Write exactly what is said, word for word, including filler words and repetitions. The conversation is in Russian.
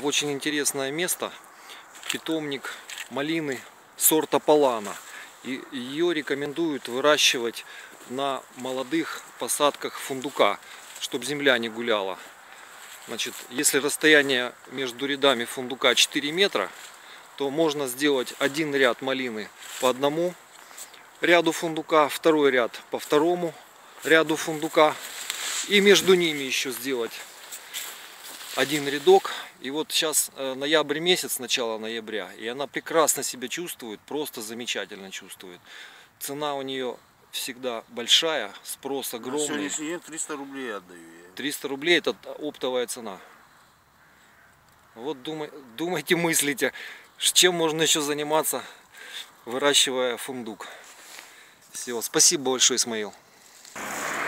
в очень интересное место. Питомник малины сорта Полана. И ее рекомендуют выращивать на молодых посадках фундука, чтобы земля не гуляла. Значит, если расстояние между рядами фундука четыре метра, то можно сделать один ряд малины по одному ряду фундука, второй ряд по второму ряду фундука, и между ними еще сделать один рядок. И вот сейчас ноябрь месяц, начало ноября, и она прекрасно себя чувствует, просто замечательно чувствует. Цена у нее всегда большая, спрос огромный. На сегодняшний день триста рублей отдаю я. триста рублей это оптовая цена. Вот думай, думайте, мыслите, чем можно еще заниматься, выращивая фундук. Все, спасибо большое, Исмаил.